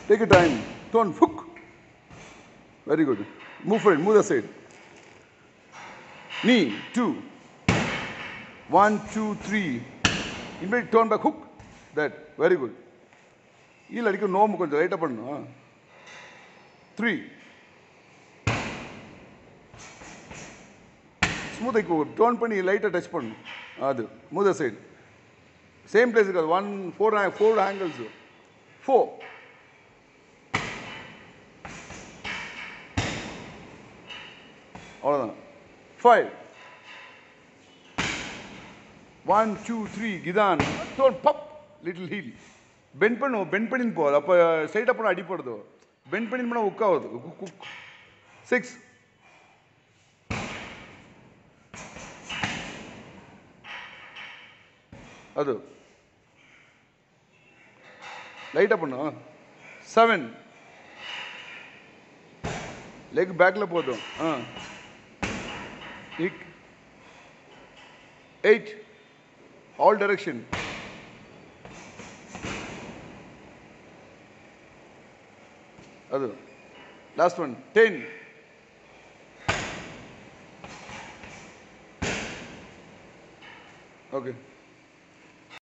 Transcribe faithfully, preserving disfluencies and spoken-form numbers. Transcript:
Take your time. Turn. Hook. Very good. Move forward. Move the side. Knee. Two. One, two, three. Immediately turn back. Hook. That. Very good. Heel adikku no konja light up pannu. Three. Smooth ikku. Turn panni light touch pannu. Adu. Move the side. Same place irukadu. One, four, four angles. Four. அவ்வளோதான். Five. One, two, three. Gidan. Turn. Pop. Little heel. Bend பண்ணு. Bend பண்ணின்னு போ. அப்போ side அப்போ அடிப்படுதோ. Bend பண்ணின்னு போனால் உக் ஆகுது. குக். Six. அது. லைட்டாக பண்ணு. Seven. லெக் பேக்கில் போதும். ஆ. Kick. Eight. All direction. Adu. Last one. Ten. Okay.